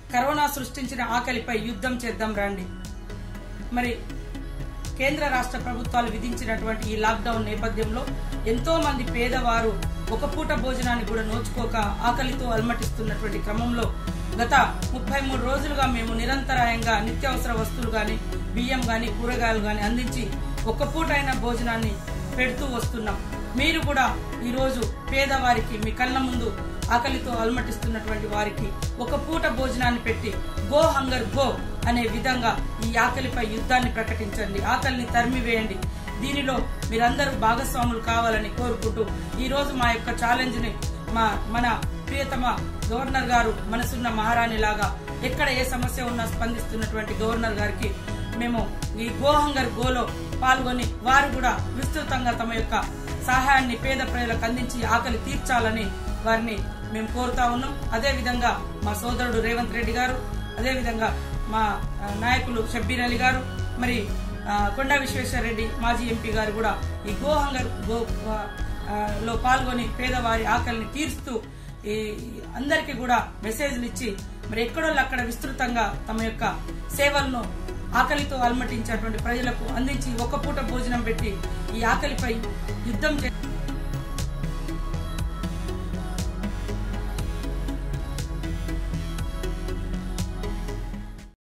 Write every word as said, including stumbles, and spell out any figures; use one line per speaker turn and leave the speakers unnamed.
Corona సృష్టించిన ఆకలిపై యుద్ధం చేద్దాం రండి. మరి కేంద్ర రాష్ట్ర ప్రభుత్వాలు విధించినటువంటి ఈ లాక్డౌన్ నేపథ్యంలో ఎంతో మంది పేదవారు ఒక పూట భోజనాన్ని కూడా నోచుకోక ఆకలితో అలమటిస్తున్నటువంటి క్రమంలో గత ముప్పై మూడు రోజులుగా మేము నిరంతరాయంగా నిత్యావసర వస్తువులు గాని, బియ్యం గాని, కూరగాయలు గాని అందించి ఒక పూట అయిన భోజనాన్ని పెడుతూ వస్తున్నాం. మీరు కూడా ఈ రోజు పేదవారికి, మీ కళ్ళ ముందు ఆకలితో అలమటిస్తున్నటువంటి వారికి ఒక పూట భోజనాన్ని పెట్టి గో హంగర్ గో అనే విధంగా ఈ ఆకలిపై యుద్ధాన్ని ప్రకటించండి. ఆకలిని తరిమివేయండి. దీనిలో మీరందరూ భాగస్వాములు కావాలని కోరుకుంటూ ఈ రోజు మా యొక్క ఛాలెంజ్ ని మా మన ప్రియతమ గవర్నర్ గారు మనసున్న మహారాణి లాగా ఎక్కడ ఏ సమస్య ఉన్నా స్పందిస్తున్నటువంటి గవర్నర్ గారికి మేము ఈ గో హంగర్ గోలో పాల్గొని వారు కూడా విస్తృతంగా తమ యొక్క సహాయాన్ని పేద ప్రజలకు అందించి ఆకలి తీర్చాలని వారిని మేము కోరుతా ఉన్నాం. అదే విధంగా మా సోదరుడు రేవంత్ రెడ్డి గారు, అదే విధంగా మా నాయకులు షబ్బీర్ అలీ గారు, మరి కొండా విశ్వేశ్వర రెడ్డి మాజీ ఎంపీ గారు కూడా ఈ గో హంగర్ గో లో పాల్గొని పేదవారి ఆకలిని తీరుస్తూ ఈ అందరికీ కూడా మెసేజ్లు ఇచ్చి మరి ఎక్కడో అక్కడ విస్తృతంగా తమ యొక్క సేవలను ఆకలితో అలమటించేటువంటి ప్రజలకు అందించి ఒక పూట భోజనం పెట్టి ఈ ఆకలిపై యుద్ధం